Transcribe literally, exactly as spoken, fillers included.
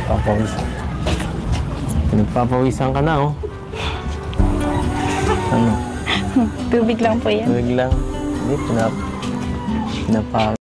Papawisan. Pinagpapawisan ka na, oh. Ano? Tubig lang po yan. Tubig lang. Hindi, pinap... Pinapa...